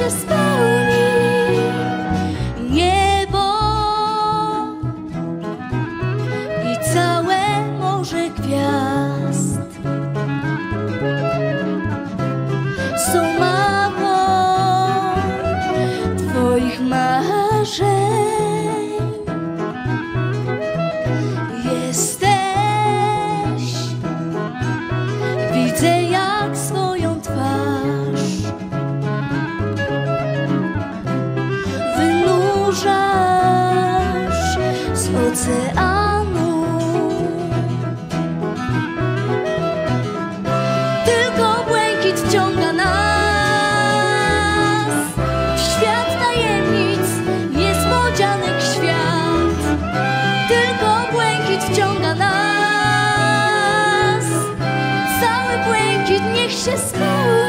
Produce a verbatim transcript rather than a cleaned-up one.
się spełni. Niebo i całe morze gwiazd są mapą Twoich marzeń. Jesteś, widzę jak swoją twarz wynurzasz z oceanu. Tylko błękit wciąga nas w świat tajemnic, niespodzianek świat. Tylko błękit wciąga nas, cały błękit niech się spełni.